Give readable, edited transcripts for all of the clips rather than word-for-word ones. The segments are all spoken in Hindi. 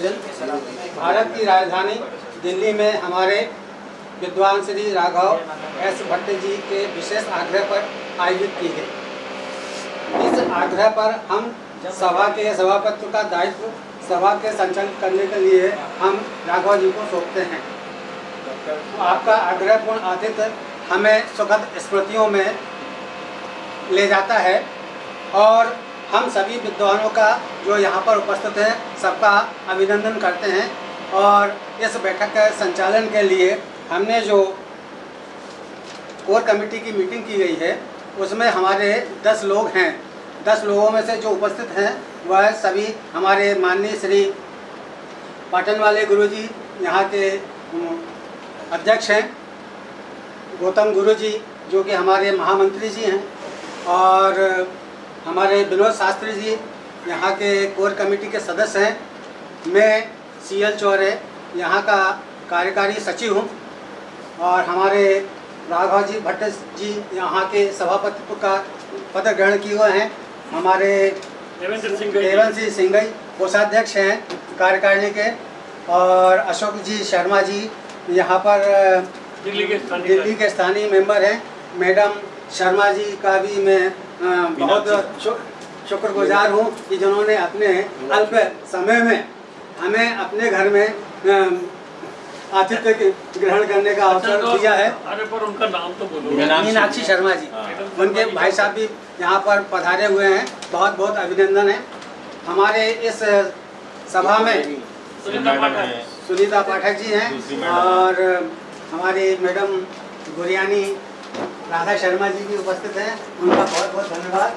डिवीज़न भारत की राजधानी दिल्ली में हमारे विद्वान श्री राघव एस भट्ट जी के विशेष आग्रह पर आयोजित की गई। इस आग्रह पर हम सभा के सभापति का दायित्व सभा के संचालित करने के लिए हम राघव जी को सौंपते हैं। आपका आग्रहपूर्ण आतिथ्य हमें सुखद स्मृतियों में ले जाता है और हम सभी विद्वानों का जो यहाँ पर उपस्थित है सबका अभिनंदन करते हैं। और इस बैठक के संचालन के लिए हमने जो कोर कमेटी की मीटिंग की गई है उसमें हमारे 10 लोग हैं। 10 लोगों में से जो उपस्थित हैं वह सभी हमारे माननीय श्री पाटन वाले गुरुजी यहाँ के अध्यक्ष हैं, गौतम गुरुजी जो कि हमारे महामंत्री जी हैं, और हमारे विनोद शास्त्री जी यहाँ के कोर कमेटी के सदस्य हैं। मैं CL चौरे यहाँ का कार्यकारी सचिव हूँ और हमारे राघव जी भट्ट जी यहाँ के सभापति का पद ग्रहण किए हुए हैं। हमारे देवन सिंह कोषाध्यक्ष हैं कार्यकारिणी के, और अशोक जी शर्मा जी यहाँ पर दिल्ली के स्थानीय मेंबर हैं। मैडम शर्मा जी का भी मैं बहुत शुक्रगुजार हूँ कि जिन्होंने अपने अल्प समय में हमें अपने घर में आतिथ्य ग्रहण करने का अवसर दिया है। अरे पर उनका नाम तो बोलो। मीनाक्षी शर्मा जी, उनके भाई साहब भी यहाँ पर पधारे हुए हैं, बहुत बहुत अभिनंदन है। हमारे इस सभा में सुनीता पाठक जी हैं और हमारी मैडम गुरियानी राधा शर्मा जी भी उपस्थित हैं, उनका बहुत बहुत धन्यवाद।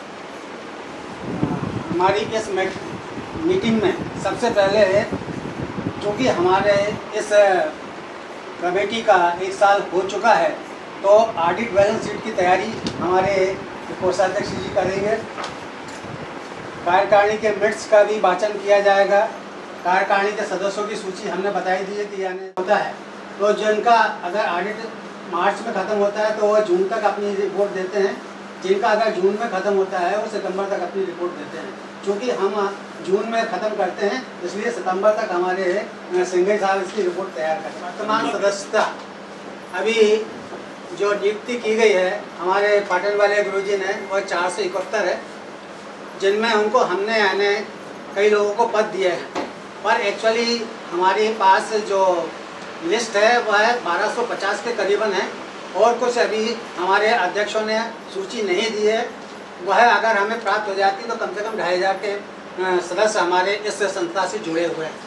हमारी इस मीटिंग में सबसे पहले क्योंकि हमारे इस कमेटी का 1 साल हो चुका है तो ऑडिट बैलेंस शीट की तैयारी हमारे कोषाध्यक्ष जी करेंगे। कार्यकारिणी के मिनट्स का भी वाचन किया जाएगा। कार्यकारिणी के सदस्यों की सूची हमने बताई दी है कि यानी होता है, तो जिनका अगर ऑडिट मार्च में ख़त्म होता है तो वो जून तक अपनी रिपोर्ट देते हैं। जिनका अगर जून में ख़त्म होता है वो सितंबर तक अपनी रिपोर्ट देते हैं। क्योंकि हम जून में ख़त्म करते हैं इसलिए सितंबर तक हमारे सिंघई साहब इसकी रिपोर्ट तैयार करते हैं। वर्तमान सदस्यता अभी जो नियुक्ति की गई है हमारे पाटन वाले गुरुजी ने वो 471 है, जिनमें उनको हमने यानी कई लोगों को पद दिए हैं, पर एक्चुअली हमारे पास जो लिस्ट है वह 1250 के करीबन है और कुछ अभी हमारे अध्यक्षों ने सूची नहीं दी है। वह अगर हमें प्राप्त हो जाती तो कम से कम 2500 के सदस्य हमारे इस संस्था से जुड़े हुए हैं।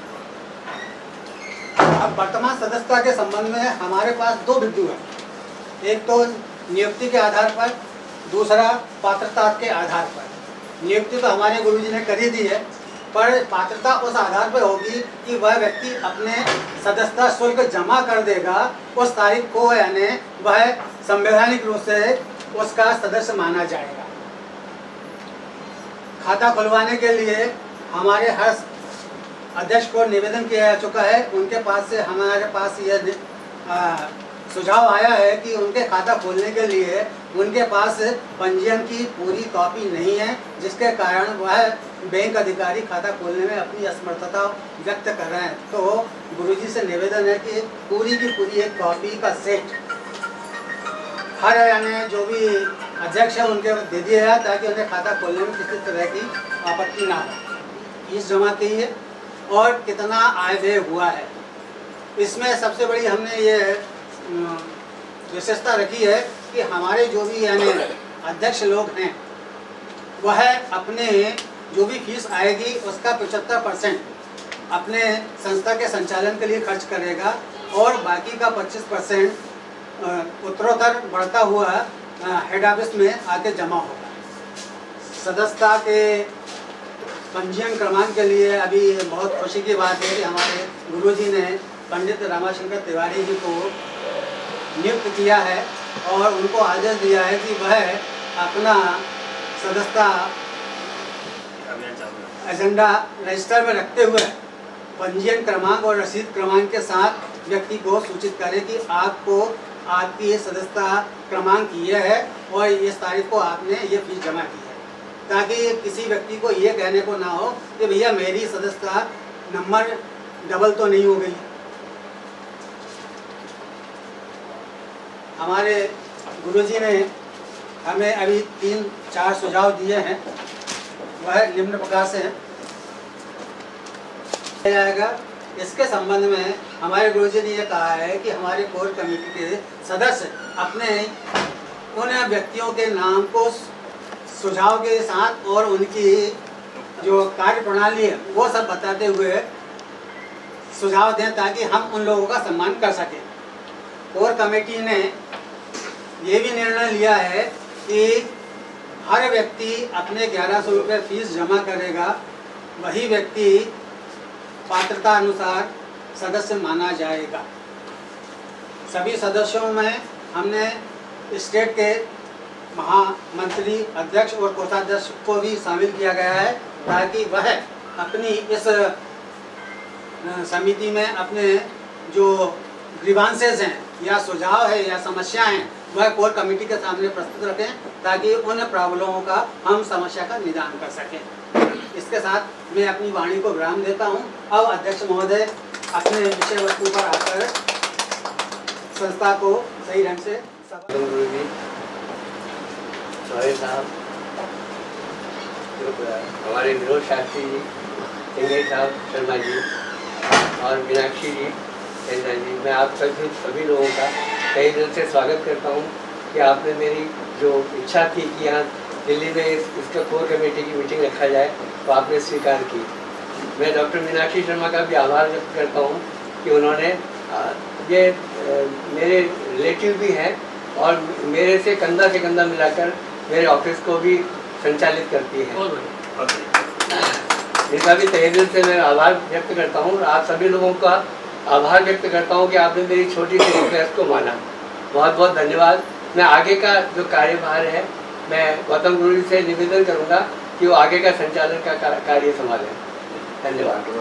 अब वर्तमान सदस्यता के संबंध में हमारे पास 2 बिंदु हैं, एक तो नियुक्ति के आधार पर, दूसरा पात्रता के आधार पर। नियुक्ति तो हमारे गुरुजी ने कर ही दी है, पर पात्रता उस आधार पर होगी कि वह व्यक्ति अपने सदस्यता शुल्क जमा कर देगा उस तारीख को, यानी वह संवैधानिक रूप से उसका सदस्य माना जाएगा। खाता खुलवाने के लिए हमारे हर अध्यक्ष को निवेदन किया जा चुका है। उनके पास से हमारे पास यह सुझाव आया है कि उनके खाता खोलने के लिए उनके पास पंजीयन की पूरी कॉपी नहीं है, जिसके कारण वह बैंक अधिकारी खाता खोलने में अपनी असमर्थता व्यक्त कर रहे हैं। तो गुरुजी से निवेदन है कि पूरी की पूरी एक कॉपी का सेट हर यानी जो भी अध्यक्ष है उनके दे दिया जाए ताकि उन्हें खाता खोलने में किसी तरह की आपत्ति ना हो। फीस जमा की है और कितना आय व्यय हुआ है, इसमें सबसे बड़ी हमने ये विशेषता रखी है कि हमारे जो भी यानी अध्यक्ष लोग हैं वह अपने जो भी फीस आएगी उसका 75% अपने संस्था के संचालन के लिए खर्च करेगा और बाकी का 25% उत्तरोत्तर बढ़ता हुआ हेड ऑफिस में आके जमा होगा। सदस्यता के पंजीयन क्रमांक के लिए अभी बहुत खुशी की बात है कि हमारे गुरुजी ने पंडित रामाशंकर तिवारी जी को नियुक्त किया है और उनको आदेश दिया है कि वह अपना सदस्यता एजेंडा रजिस्टर में रखते हुए पंजीयन क्रमांक और रसीद क्रमांक के साथ व्यक्ति को सूचित करें कि आपको आपकी सदस्यता क्रमांक ये है और इस तारीख को आपने ये फीस जमा की है, ताकि किसी व्यक्ति को ये कहने को ना हो कि भैया मेरी सदस्यता नंबर डबल तो नहीं हो गई। हमारे गुरुजी ने हमें अभी 3-4 सुझाव दिए हैं, वह निम्न प्रकार से हैं जाएगा। इसके संबंध में हमारे गुरुजी ने यह कहा है कि हमारे कोर कमेटी के सदस्य अपने उन व्यक्तियों के नाम को सुझाव के साथ और उनकी जो कार्य प्रणाली है वो सब बताते हुए सुझाव दें ताकि हम उन लोगों का सम्मान कर सकें। कोर कमेटी ने ये भी निर्णय लिया है कि हर व्यक्ति अपने 1100 रुपये फीस जमा करेगा, वही व्यक्ति पात्रता अनुसार सदस्य माना जाएगा। सभी सदस्यों में हमने स्टेट के महामंत्री, अध्यक्ष और कोषाध्यक्ष को भी शामिल किया गया है ताकि वह अपनी इस समिति में अपने जो ग्रीवांसेस हैं या सुझाव है या समस्याएं हैं वह कोर कमेटी के सामने प्रस्तुत रखें ताकि उन प्रॉब्लमों का हम समस्या का निदान कर सकें। इसके साथ मैं अपनी वाणी को विराम देता हूं। अब अध्यक्ष महोदय अपने विषय वस्तु पर आकर संस्था को सही ढंग से हमारे विनोद शास्त्री जी, सिंगर साहब शर्मा जी और मीनाक्षी जी, चंदा जी, मैं आप सभी लोगों का कई दिल से स्वागत करता हूं कि आपने मेरी जो इच्छा थी कि यहाँ दिल्ली में इसका कोर कमेटी की मीटिंग रखा जाए तो आपने स्वीकार की। मैं डॉक्टर मीनाक्षी शर्मा का भी आभार व्यक्त करता हूँ कि उन्होंने ये मेरे रिलेटिव भी हैं और मेरे से कंधा मिलाकर मेरे ऑफिस को भी संचालित करती है। इसका भी तहे दिल से मैं आभार व्यक्त करता हूँ। आप सभी लोगों का आभार व्यक्त करता हूँ कि आपने मेरी छोटी सी रिक्वेस्ट को माना। बहुत बहुत धन्यवाद। मैं आगे का जो कार्यभार है मैं गौतम गुरु जी से निवेदन करूँगा कि वो आगे का संचालन का कार्य संभालें। धन्यवाद।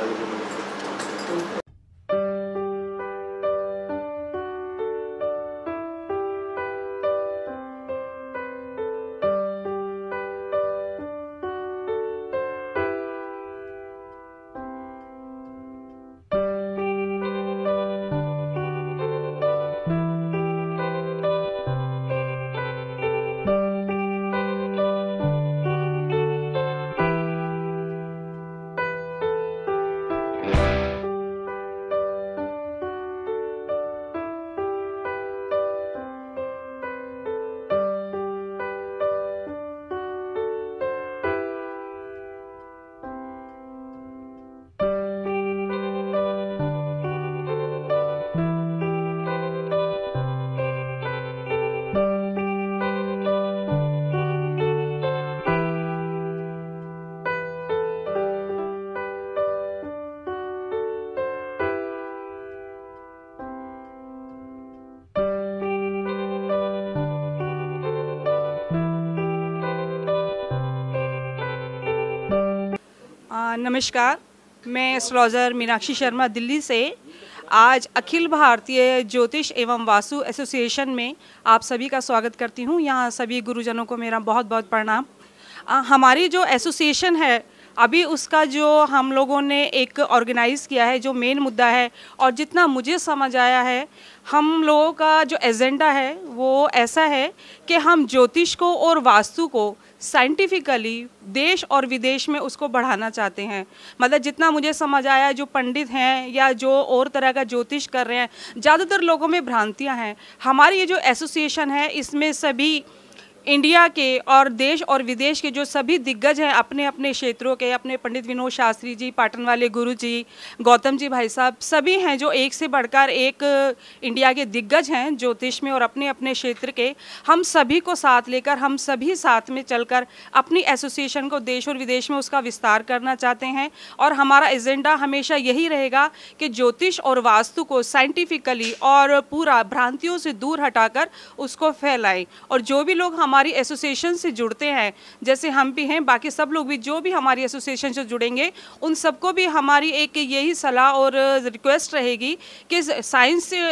नमस्कार, मैं एस्ट्रोलॉजर मीनाक्षी शर्मा दिल्ली से आज अखिल भारतीय ज्योतिष एवं वास्तु एसोसिएशन में आप सभी का स्वागत करती हूँ। यहाँ सभी गुरुजनों को मेरा बहुत बहुत प्रणाम। हमारी जो एसोसिएशन है अभी उसका जो हम लोगों ने एक ऑर्गेनाइज़ किया है, जो मेन मुद्दा है और जितना मुझे समझ आया है, हम लोगों का जो एजेंडा है वो ऐसा है कि हम ज्योतिष को और वास्तु को साइंटिफिकली देश और विदेश में उसको बढ़ाना चाहते हैं। मतलब जितना मुझे समझ आया, जो पंडित हैं या जो और तरह का ज्योतिष कर रहे हैं, ज़्यादातर लोगों में भ्रांतियां हैं। हमारी ये जो एसोसिएशन है इसमें सभी इंडिया के और देश और विदेश के जो सभी दिग्गज हैं अपने अपने क्षेत्रों के, अपने पंडित विनोद शास्त्री जी, पाटन वाले गुरु जी, गौतम जी भाई साहब, सभी हैं जो एक से बढ़कर एक इंडिया के दिग्गज हैं ज्योतिष में और अपने अपने क्षेत्र के। हम सभी को साथ लेकर, हम सभी साथ में चलकर अपनी एसोसिएशन को देश और विदेश में उसका विस्तार करना चाहते हैं। और हमारा एजेंडा हमेशा यही रहेगा कि ज्योतिष और वास्तु को साइंटिफिकली और पूरा भ्रांतियों से दूर हटाकर उसको फैलाएं। और जो भी लोग हमारी एसोसिएशन से जुड़ते हैं, जैसे हम भी हैं, बाकी सब लोग भी जो भी हमारी एसोसिएशन से जुड़ेंगे, उन सबको भी हमारी एक यही सलाह और रिक्वेस्ट रहेगी कि साइंस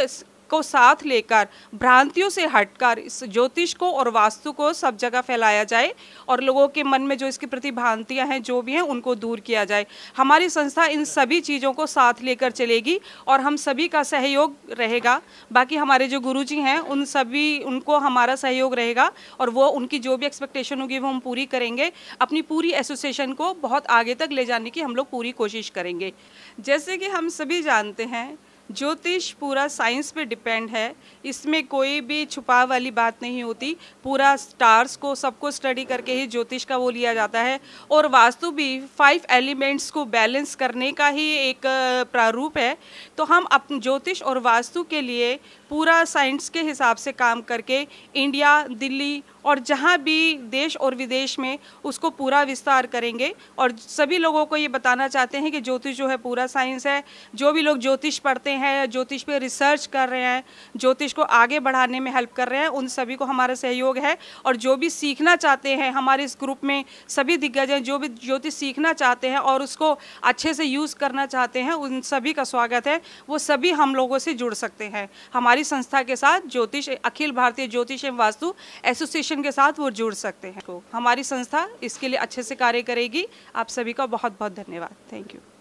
को साथ लेकर भ्रांतियों से हटकर इस ज्योतिष को और वास्तु को सब जगह फैलाया जाए और लोगों के मन में जो इसके प्रति भ्रांतियां हैं जो भी हैं उनको दूर किया जाए। हमारी संस्था इन सभी चीज़ों को साथ लेकर चलेगी और हम सभी का सहयोग रहेगा। बाकी हमारे जो गुरुजी हैं उनको हमारा सहयोग रहेगा और वो उनकी जो भी एक्सपेक्टेशन होगी वो हम पूरी करेंगे। अपनी पूरी एसोसिएशन को बहुत आगे तक ले जाने की हम लोग पूरी कोशिश करेंगे। जैसे कि हम सभी जानते हैं ज्योतिष पूरा साइंस पे डिपेंड है, इसमें कोई भी छुपा वाली बात नहीं होती। पूरा स्टार्स को सबको स्टडी करके ही ज्योतिष का वो लिया जाता है और वास्तु भी 5 एलिमेंट्स को बैलेंस करने का ही एक प्रारूप है। तो हम अपने ज्योतिष और वास्तु के लिए पूरा साइंस के हिसाब से काम करके इंडिया, दिल्ली और जहाँ भी देश और विदेश में उसको पूरा विस्तार करेंगे और सभी लोगों को ये बताना चाहते हैं कि ज्योतिष जो है पूरा साइंस है। जो भी लोग ज्योतिष पढ़ते हैं, ज्योतिष पे रिसर्च कर रहे हैं, ज्योतिष को आगे बढ़ाने में हेल्प कर रहे हैं, उन सभी को हमारा सहयोग है। और जो भी सीखना चाहते हैं, हमारे इस ग्रुप में सभी दिग्गज हैं, जो भी ज्योतिष सीखना चाहते हैं और उसको अच्छे से यूज़ करना चाहते हैं, उन सभी का स्वागत है। वो सभी हम लोगों से जुड़ सकते हैं। हमारी संस्था के साथ ज्योतिष अखिल भारतीय ज्योतिष एवं वास्तु एसोसिएशन के साथ वो जुड़ सकते हैं। तो हमारी संस्था इसके लिए अच्छे से कार्य करेगी। आप सभी का बहुत बहुत धन्यवाद। Thank you.